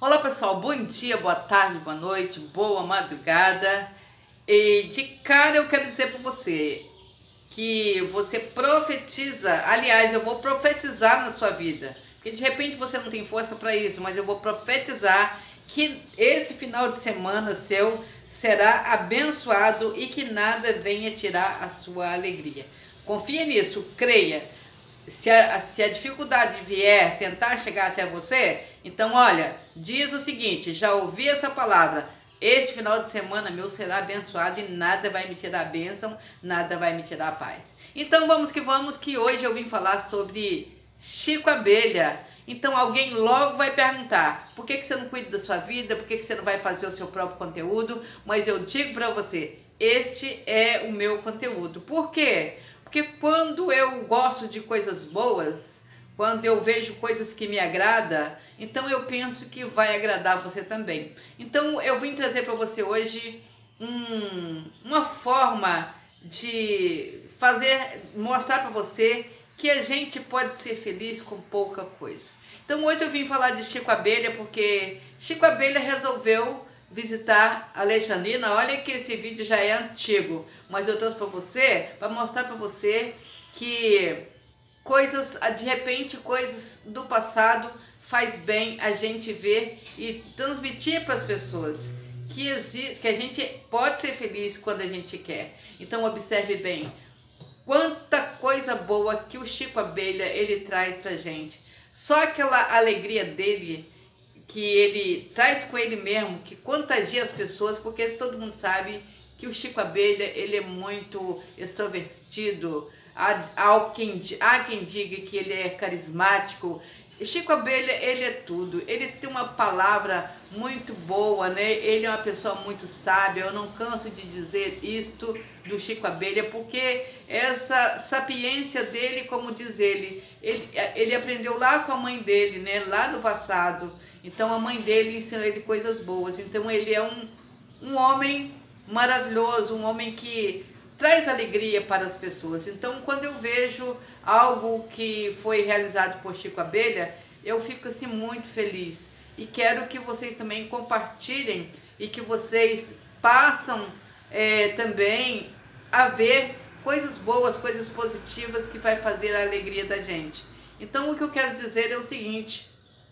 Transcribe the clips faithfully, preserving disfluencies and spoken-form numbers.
Olá pessoal, bom dia, boa tarde, boa noite, boa madrugada. E de cara eu quero dizer para você que você profetiza, aliás, eu vou profetizar na sua vida. Porque de repente você não tem força para isso, mas eu vou profetizar que esse final de semana seu será abençoado e que nada venha tirar a sua alegria. Confia nisso, creia. Se a, se a dificuldade vier tentar chegar até você, então olha, diz o seguinte: já ouvi essa palavra, esse final de semana meu será abençoado e nada vai me tirar a bênção, nada vai me tirar a paz. Então vamos que vamos, que hoje eu vim falar sobre Chico Abelha. Então alguém logo vai perguntar, por que, que você não cuida da sua vida, por que, que você não vai fazer o seu próprio conteúdo? Mas eu digo para você, este é o meu conteúdo. Por quê? Porque quando eu gosto de coisas boas, quando eu vejo coisas que me agradam, então eu penso que vai agradar você também. Então eu vim trazer para você hoje um, uma forma de fazer, mostrar para você que a gente pode ser feliz com pouca coisa. Então hoje eu vim falar de Chico Abelha porque Chico Abelha resolveu visitar Alexandrina. Olha que esse vídeo já é antigo, mas eu trouxe para você, para mostrar para você que coisas, de repente, coisas do passado faz bem a gente ver e transmitir para as pessoas que existe, que a gente pode ser feliz quando a gente quer. Então observe bem quanta coisa boa que o Chico Abelha ele traz pra gente. Só aquela alegria dele que ele traz com ele mesmo, que contagia as pessoas, porque todo mundo sabe que o Chico Abelha ele é muito extrovertido. Há, há, quem, há quem diga que ele é carismático. Chico Abelha ele é tudo, ele tem uma palavra muito boa, né? Ele é uma pessoa muito sábia. Eu não canso de dizer isto do Chico Abelha, porque essa sapiência dele, como diz ele, ele, ele aprendeu lá com a mãe dele, né? Lá no passado. Então a mãe dele ensinou ele coisas boas. Então ele é um, um homem maravilhoso, um homem que traz alegria para as pessoas. Então quando eu vejo algo que foi realizado por Chico Abelha, eu fico assim muito feliz. E quero que vocês também compartilhem e que vocês passam é, também a ver coisas boas, coisas positivas que vai fazer a alegria da gente. Então o que eu quero dizer é o seguinte,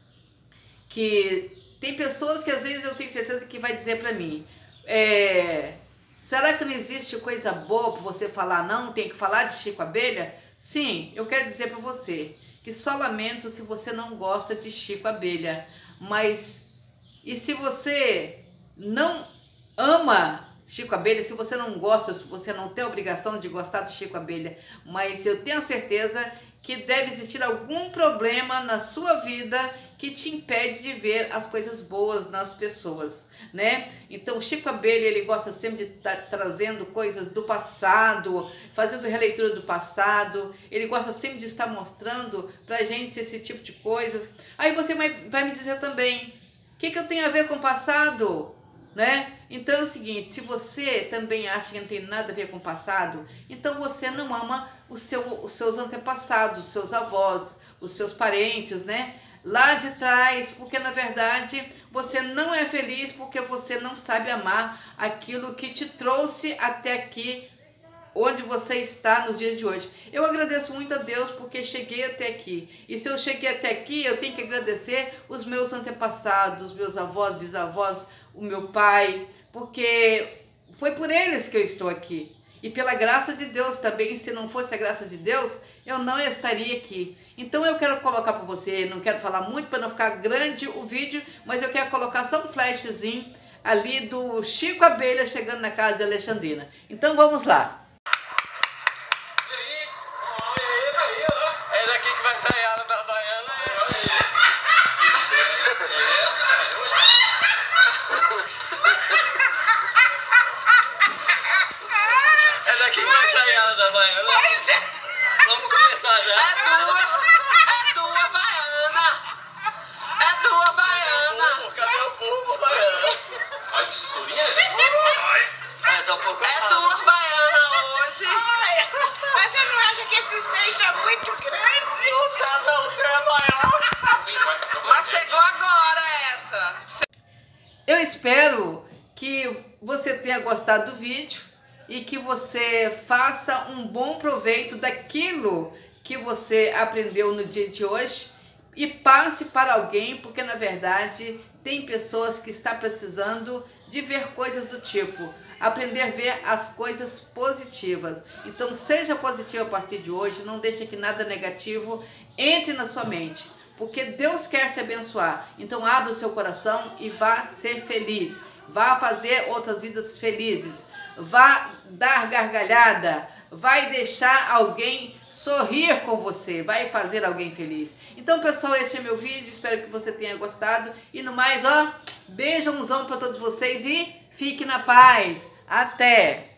que tem pessoas que às vezes eu tenho certeza que vai dizer para mim, é, será que não existe coisa boa para você falar não? Tem que falar de Chico Abelha? Sim, eu quero dizer para você que só lamento se você não gosta de Chico Abelha. Mas e se você não ama Chico Abelha, se você não gosta, você não tem a obrigação de gostar do Chico Abelha, mas eu tenho certeza que deve existir algum problema na sua vida que te impede de ver as coisas boas nas pessoas, né? Então o Chico Abelha ele gosta sempre de estar trazendo coisas do passado, fazendo releitura do passado. Ele gosta sempre de estar mostrando pra gente esse tipo de coisas. Aí você vai, vai me dizer também, o que, que eu tenho a ver com o passado? Né? Então é o seguinte, se você também acha que não tem nada a ver com o passado, então você não ama o seu, os seus antepassados, os seus avós, os seus parentes, né? Lá de trás, porque na verdade você não é feliz porque você não sabe amar aquilo que te trouxe até aqui, onde você está nos dias de hoje. Eu agradeço muito a Deus porque cheguei até aqui. E se eu cheguei até aqui, eu tenho que agradecer os meus antepassados, meus avós, bisavós, o meu pai, porque foi por eles que eu estou aqui. E pela graça de Deus também, se não fosse a graça de Deus, eu não estaria aqui. Então eu quero colocar para você, não quero falar muito para não ficar grande o vídeo, mas eu quero colocar só um flashzinho ali do Chico Abelha chegando na casa de Alexandrina. Então vamos lá. É daqui que vai sair a ala da Baiana. É daqui que vai sair a ala da Baiana. Vamos começar já. É tua, é tua Baiana. É tua Baiana. Cadê o povo, Baiana? Ai, que cinturinha é? É, tá um pouco É tua Baiana hoje. Mas você não acha que esse seio é muito grande? Não tá não, você é maior. Mas chegou agora essa. Nossa. Eu espero que você tenha gostado do vídeo e que você faça um bom proveito daquilo que você aprendeu no dia de hoje e passe para alguém, porque na verdade tem pessoas que estão precisando de ver coisas do tipo, aprender a ver as coisas positivas. Então seja positivo a partir de hoje, não deixe que nada negativo entre na sua mente, porque Deus quer te abençoar. Então abra o seu coração e vá ser feliz, vá fazer outras vidas felizes, vá dar gargalhada, vai deixar alguém sorrir com você, vai fazer alguém feliz. Então, pessoal, esse é meu vídeo, espero que você tenha gostado. E no mais, ó, beijãozão para todos vocês e fique na paz. Até!